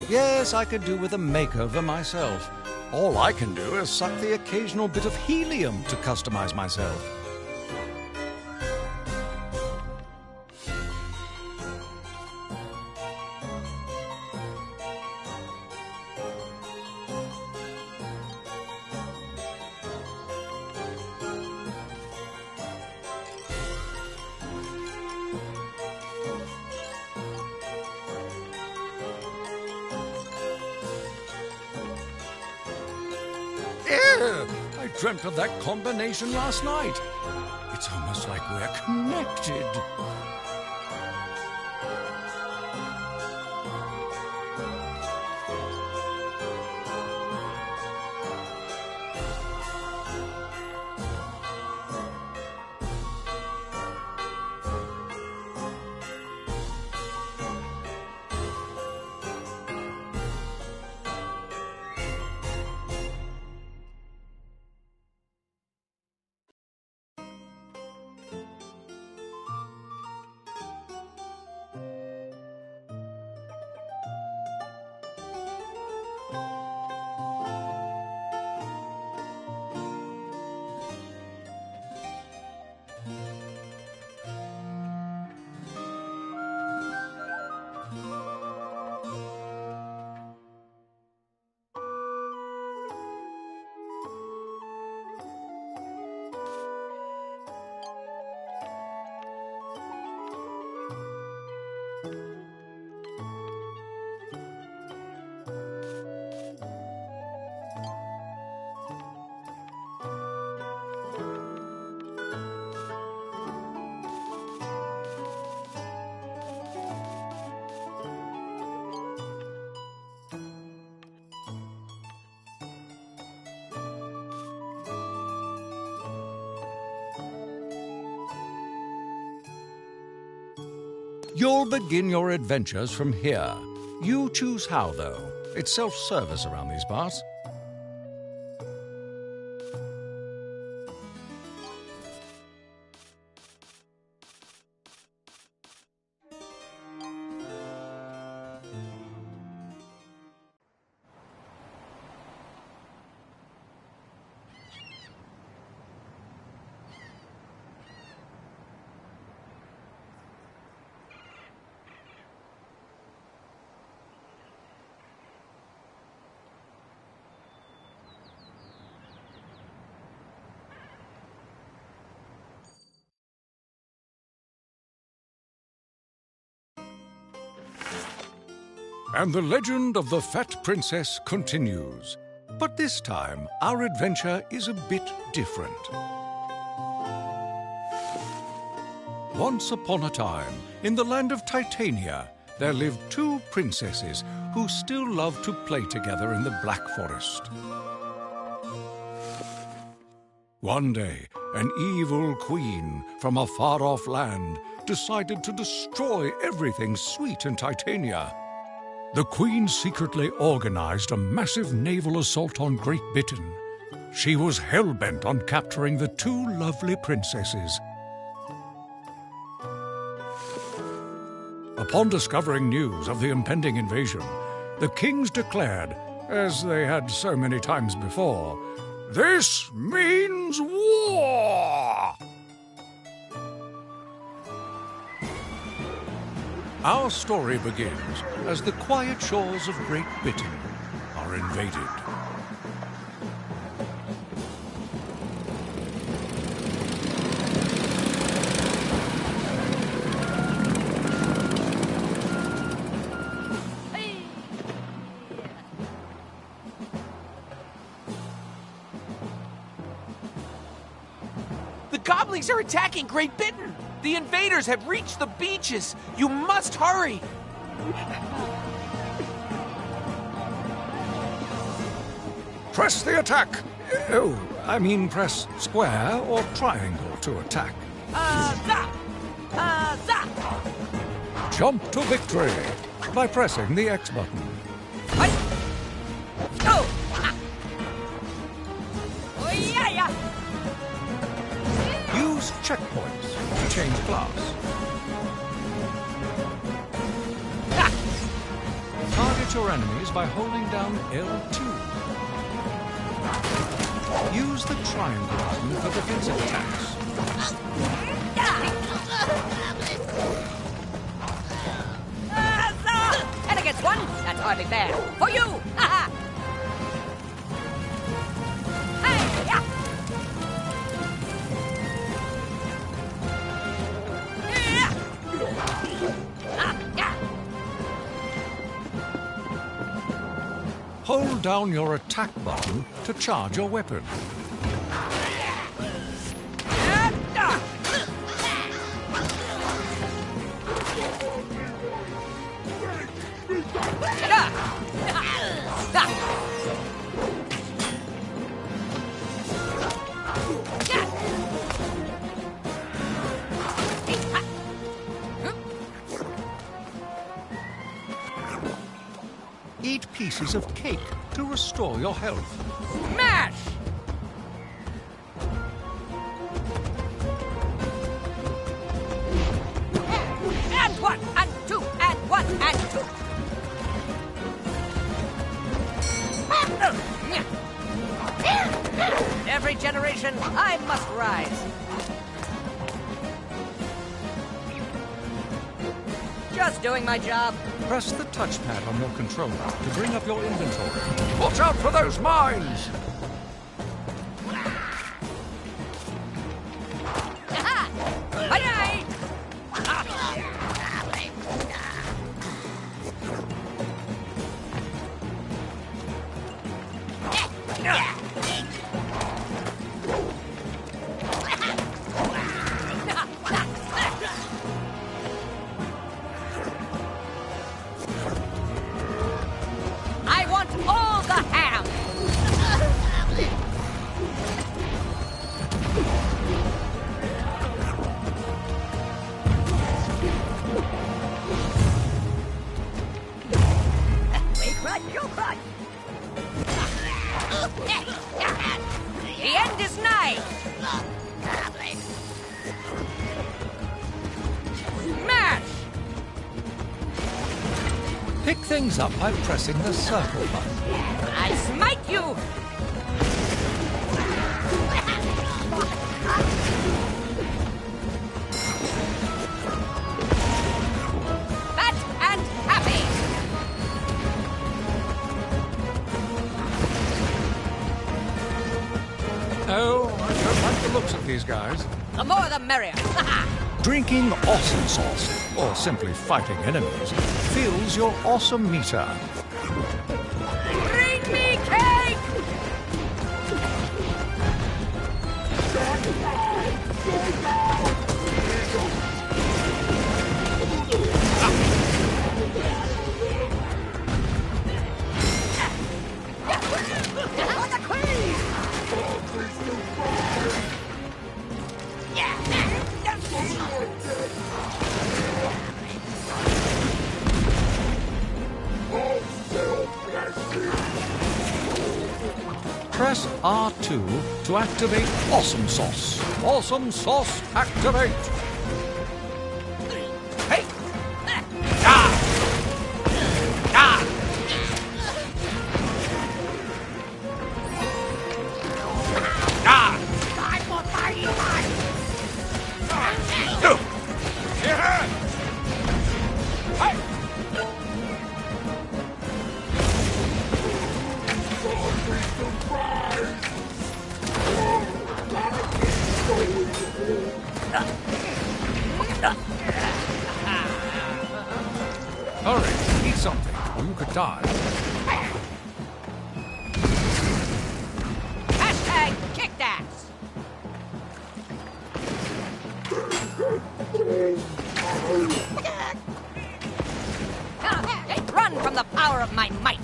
Yes, I could do with a makeover myself. All I can do is suck the occasional bit of helium to customize myself. I dreamt of that combination last night. It's almost like we're connected. You'll begin your adventures from here. You choose how, though. It's self-service around these parts. And the legend of the Fat Princess continues. But this time, our adventure is a bit different. Once upon a time, in the land of Titania, there lived two princesses who still loved to play together in the Black Forest. One day, an evil queen from a far-off land decided to destroy everything sweet in Titania. The queen secretly organized a massive naval assault on Great Britain. She was hell-bent on capturing the two lovely princesses. Upon discovering news of the impending invasion, the kings declared, as they had so many times before, "This means war!" Our story begins as the quiet shores of Great Britain are invaded. The goblins are attacking Great Britain! The invaders have reached the beaches! You must hurry! Press the attack! Oh, I mean press square or triangle to attack. Zap! Zap! Jump to victory by pressing the X button. Oh! Oh, yeah! Use checkpoints to change class. Target hit your enemies by holding down L2. Use the triangle button for defensive attacks. And against one? That's hardly fair. For you! Ha-ha! Hold down your attack button to charge your weapon. Eat pieces of cake to restore your health. Mash! And one, and two, and one, and two. Every generation, I must rise. Just doing my job. Press the touchpad on your controller to bring up your inventory. Watch out for those mines! The end is nigh! Smash! Pick things up by pressing the circle button. I smite you! Fat and happy! Oh, I don't like the looks of these guys. The more the merrier. Drinking awesome sauce, or simply fighting enemies, fills your awesome meter. Bring me cake! Press R2 to activate Awesome Sauce. Awesome Sauce, activate! Hey! Ah! Ah! Ah! Yeah! Hey! Hurry, eat something, or you could die. Hashtag kicked ass! Run from the power of my might!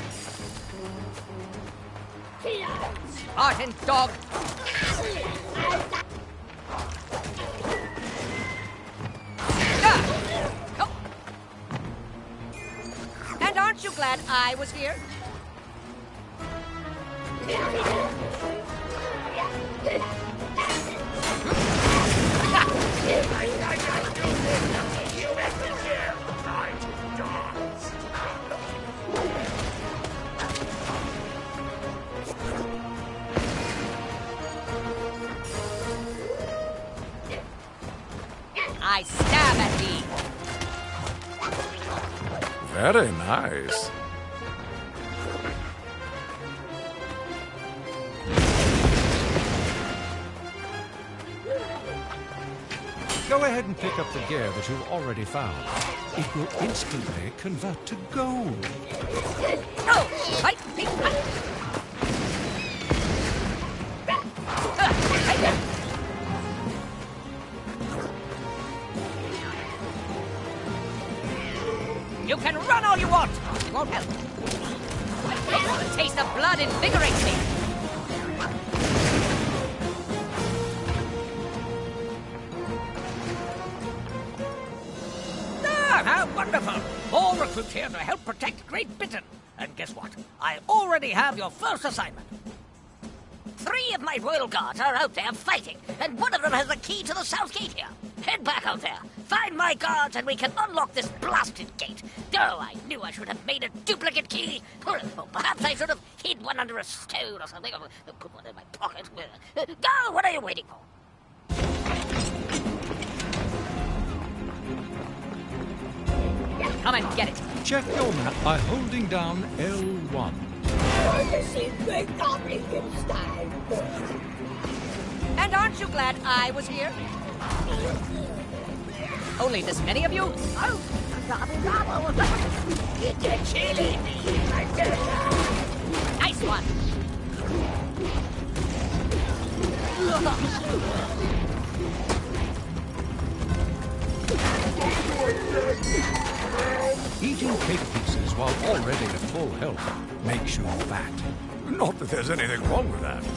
Spartan dog! glad I was here? I stab at thee. Very nice. Go ahead and pick up the gear that you've already found. It will instantly convert to gold. Oh, fight me. You can run all you want. It won't help. The taste of blood invigorates me. Ah, how wonderful! More recruits here to help protect Great Britain. And guess what? I already have your first assignment. 3 of my royal guards are out there fighting, and one of them has the key to the south gate here. Head back out there, find my guards, and we can unlock this blasted gate. Oh, I knew I should have made a duplicate key. Or perhaps I should have hid one under a stone or something, or put one in my pocket. Go! What are you waiting for? Come and get it. Check your map by holding down L1. And aren't you glad I was here? Only this many of you? Oh, nice one. Eating cake pieces while already at full health makes you fat. Not that there's anything wrong with that.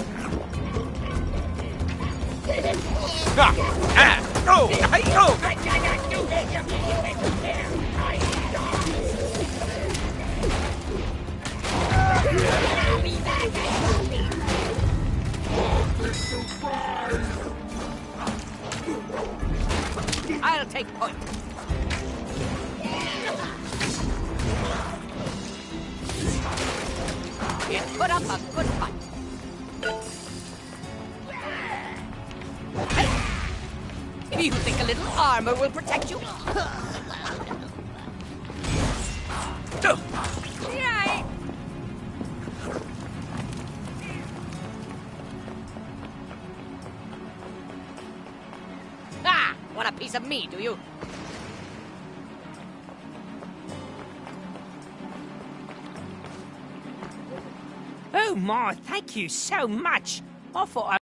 I'll take point. It put up a good fight. Hey! You think a little armor will protect you? Yay! Ah! Want a piece of me, do you? Oh my, thank you so much. I thought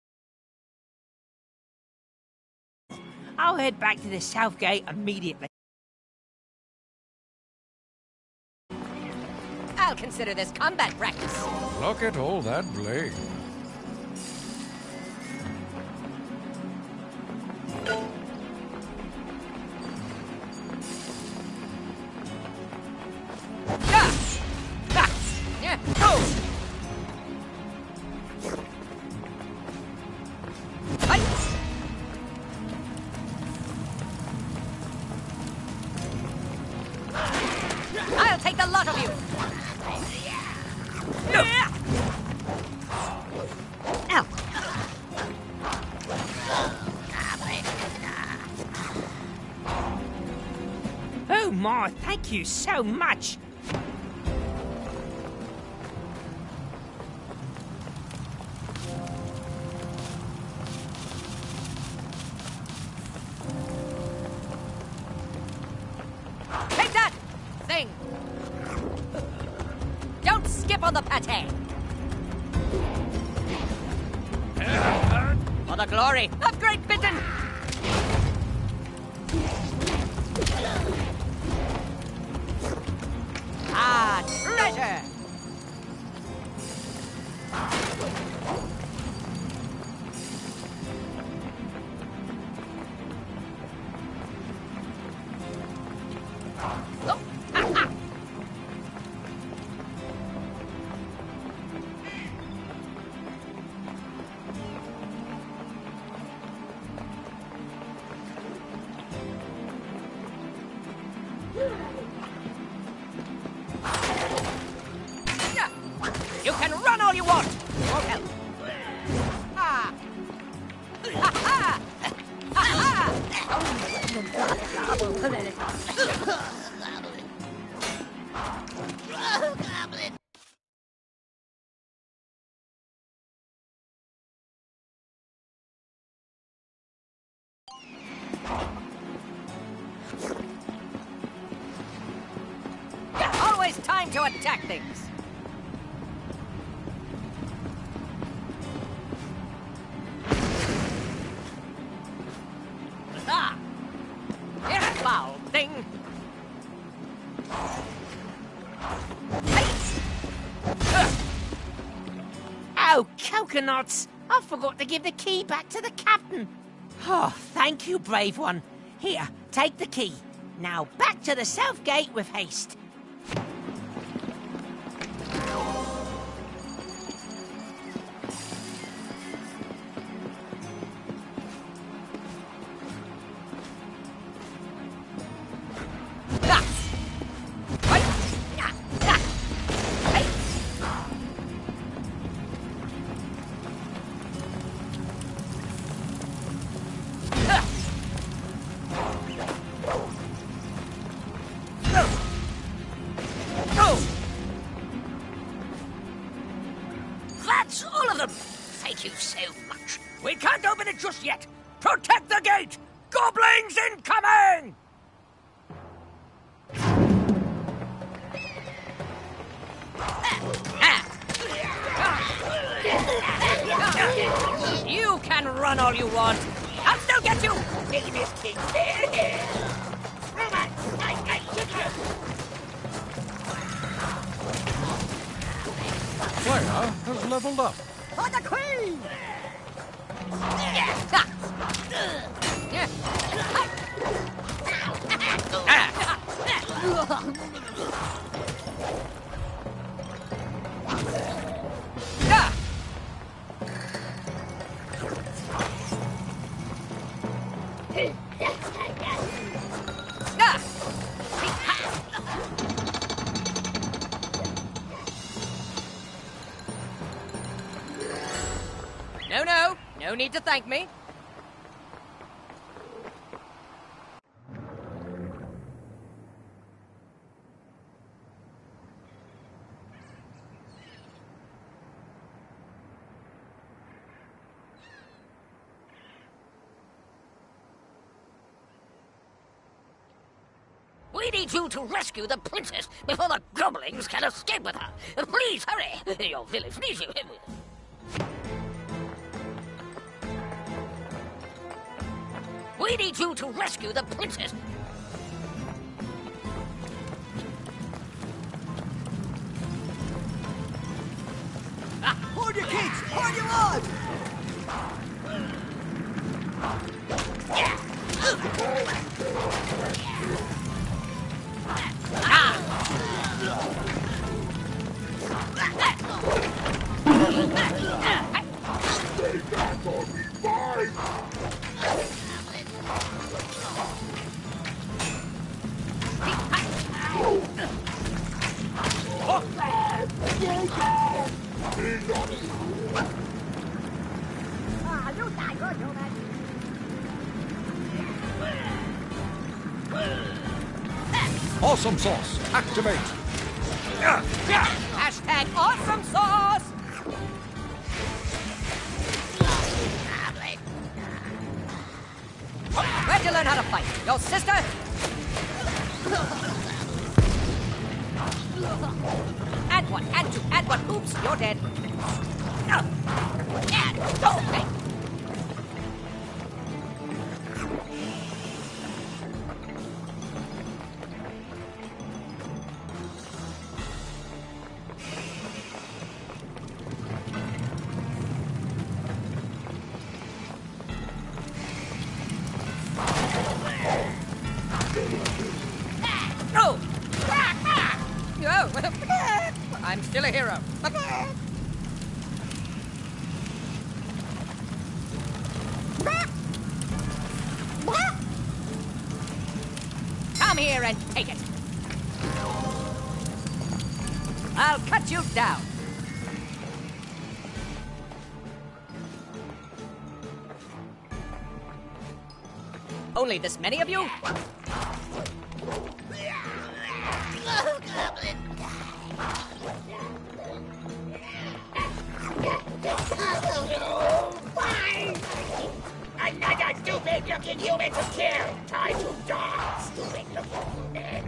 I'll head back to the south gate immediately. I'll consider this combat practice. Look at all that blade. I'll take the lot of you. Ow. Oh my, thank you so much. Take that thing. Don't skip on the pate. For the glory of Great Britain. Ah, treasure. Oh, ha, ha. Always time to attack things. Ah! You foul thing! Oh, coconuts! I forgot to give the key back to the captain. Oh, thank you, brave one. Here, take the key. Now back to the south gate with haste. That's all of them! Thank you so much. We can't open it just yet. Protect the gate! Goblins incoming! You can run all you want. I'll still get you! Player has leveled up. For the queen! No need to thank me. We need you to rescue the princess before the goblins can escape with her. Please hurry. Your village needs you. We need you to rescue the princess. Hold your kids! Hold your on! Awesome sauce, activate. Hashtag awesome sauce! Where'd you learn how to fight? Your sister? And one, and two, and one. Oops, you're dead. Okay. Oh! Oh! I'm still a hero. Come here and take it. I'll cut you down. Only this many of you? Another stupid-looking human to kill! Time to die, stupid-looking human!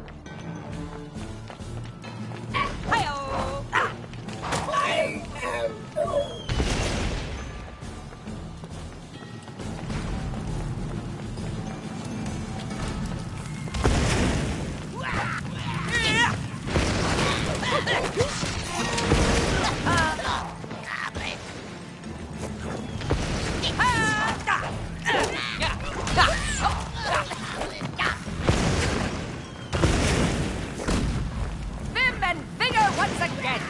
Hi-yo! I am... Vim and vigor once again!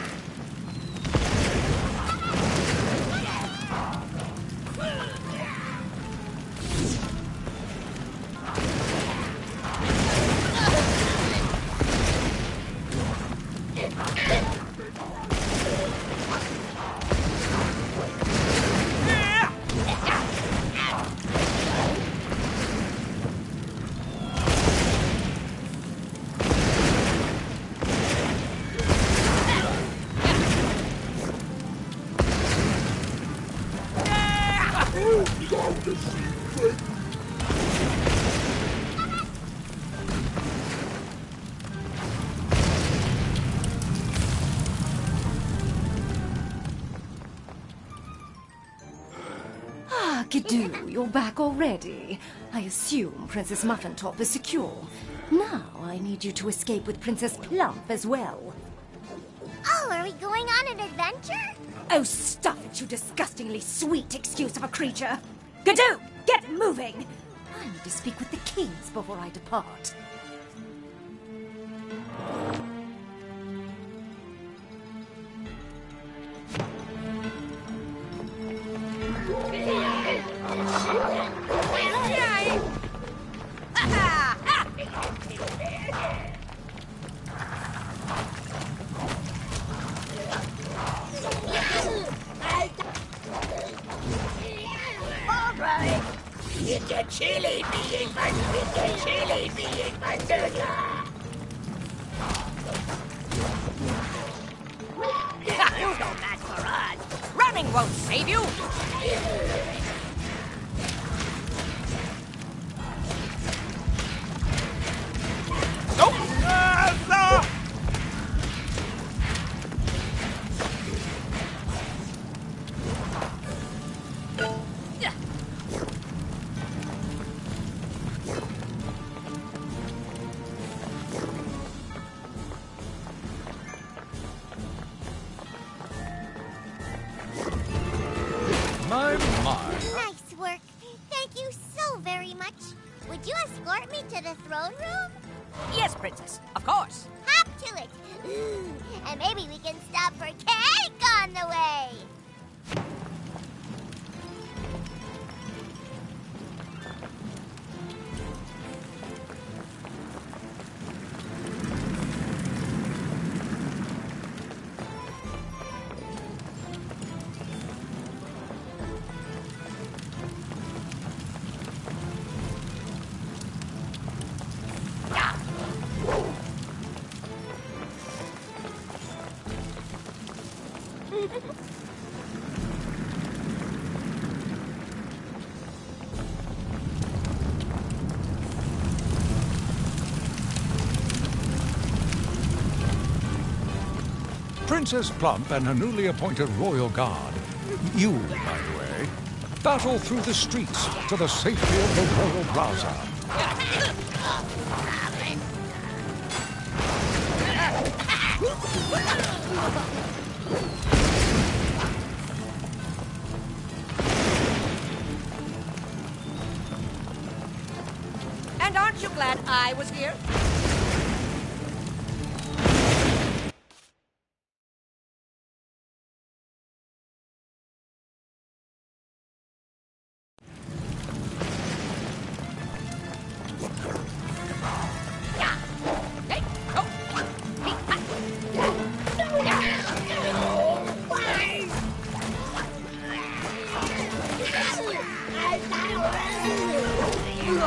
Gidoo, you're back already. I assume Princess Muffintop is secure. Now I need you to escape with Princess Plump as well. Oh, are we going on an adventure? Oh, stop it, you disgustingly sweet excuse of a creature! Gidoo, get moving! I need to speak with the kings before I depart. It's a chili being Manduka! You're no match for us! Running won't save you! My. Nice work. Thank you so very much. Would you escort me to the throne room? Yes, Princess, of course. Hop to it. Ooh, and maybe we can stop for cake on the way. Princess Plump and her newly appointed royal guard, you, by the way, battle through the streets to the safety of the royal plaza. And aren't you glad I was here?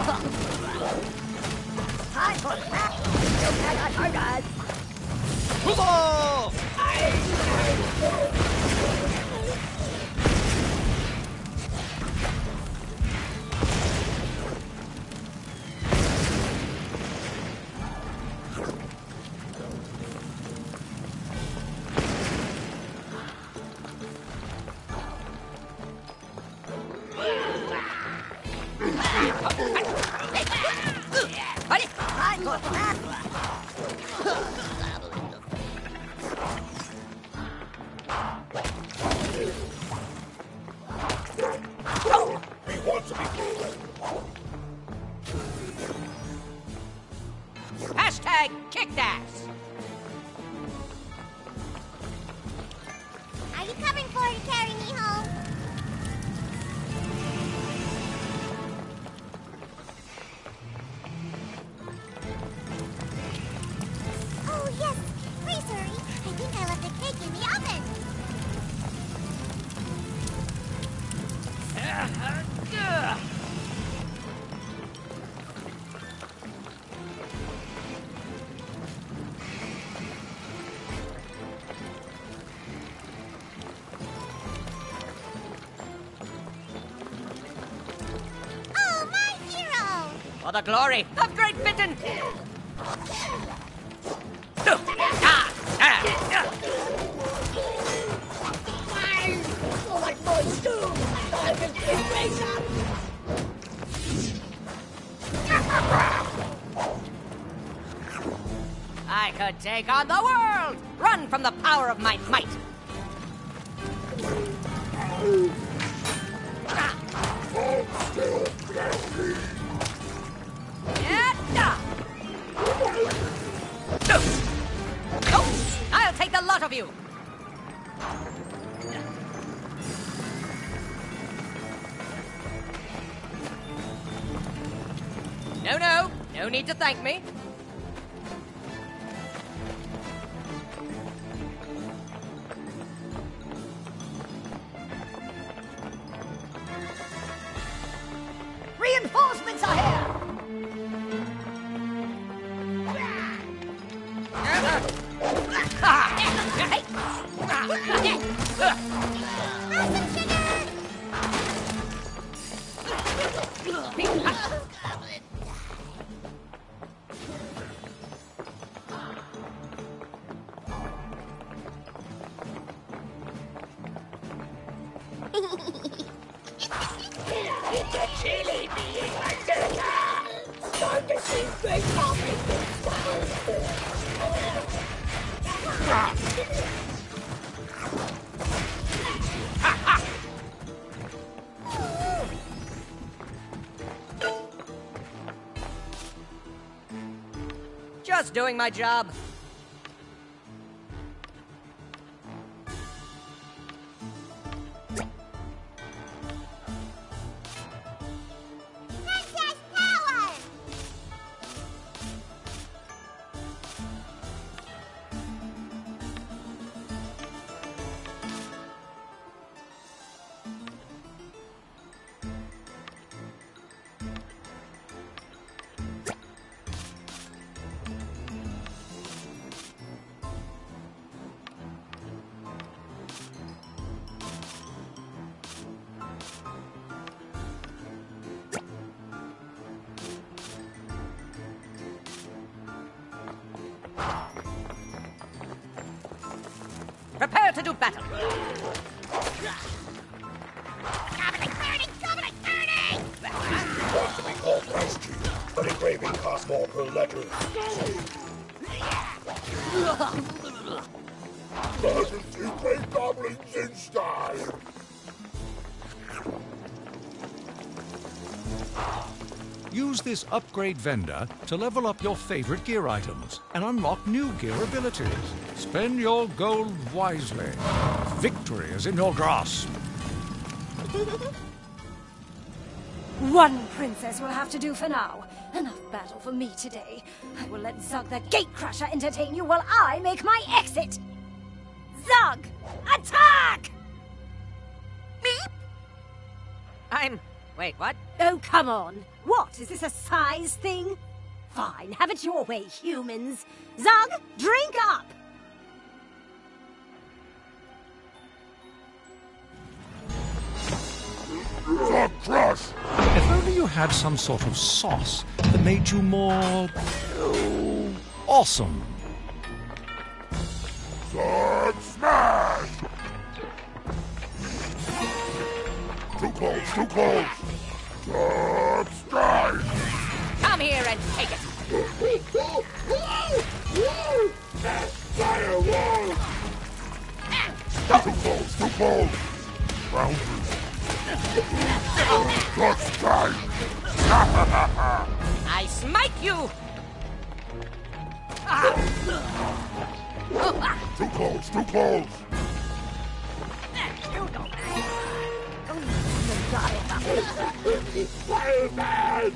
Time for that. You cannot hurt us. Hashtag kicked ass. Are you coming forward to carry me home? Oh, yes. Please hurry. I think I left the cake in the oven. Oh, my hero! For the glory of Great Britain. I could take on the world! Run from the power of my might! I'll take the lot of you! No need to thank me. Reinforcements are here! Just doing my job. Princess Power! Prepare to do battle. Want to be called Rusty, but engraving costs more per letter. Doesn't see great goblins in style. Use this upgrade vendor to level up your favorite gear items and unlock new gear abilities. Spend your gold wisely. Victory is in your grasp. One princess will have to do for now. Enough battle for me today. I will let Zug the Gatecrasher entertain you while I make my exit. Zug, attack! I'm Wait, what? Oh, come on. What? Is this a size thing? Fine, have it your way, humans. Zug, drink up! Zug Crush! If only you had some sort of sauce that made you more... awesome. Zug Smash! Too close, too close! Zug Strike! Come here and take it. Firewall! Too close, too close! Round three. Zug Strike! I smite you. Too close, too close! Fireman!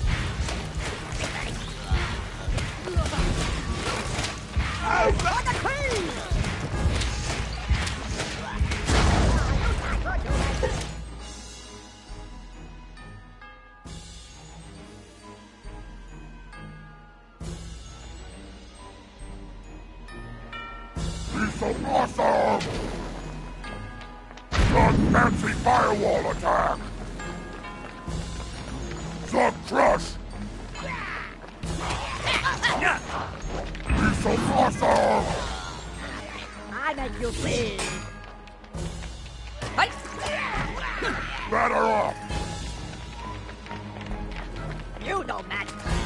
He's so awesome! Zug Fancy Firewall attack! Zug Crush! He's so awesome! I make you bleed. Fight. Batter off! You don't match.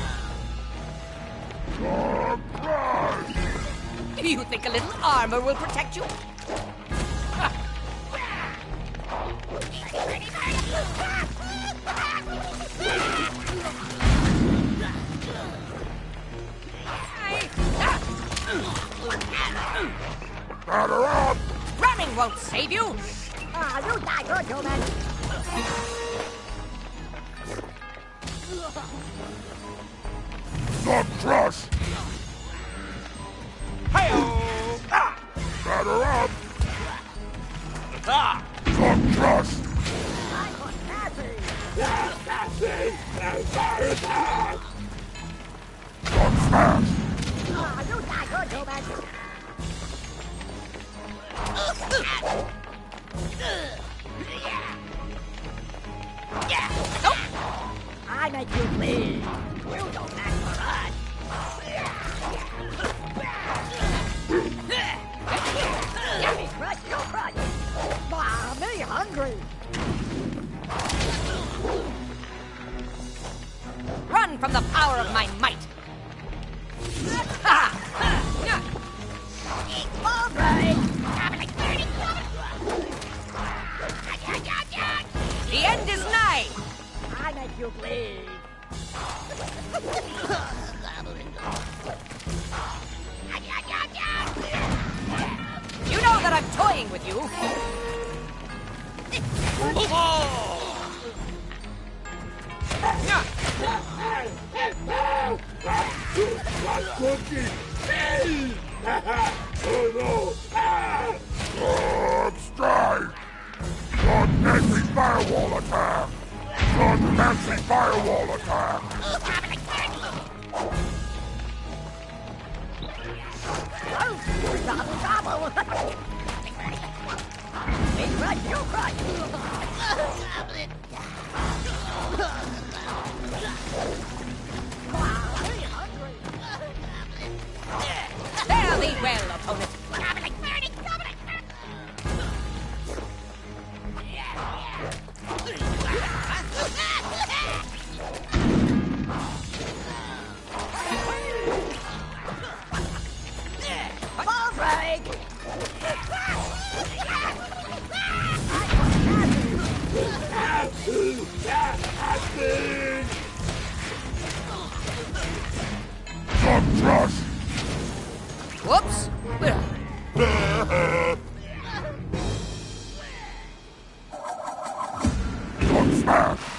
Zug Crush! You think a little armor will protect you? Batter up! Running won't save you. You die good, human. Zug Crush! Batter up! Zug Crush! Zug Smash! You die good, human. I make you bleed. You don't match for us. Yummy, crush, you crush. Me hungry. Run from the power of my might. The end is nigh. I make you bleed. You know that I'm toying with you. Cookie! Oh no! Zug Strike! Zug Fancy Firewall attack! Zug Fancy Firewall attack! Fare thee well, opponent. Zug Crush! Whoops. Zug Smash!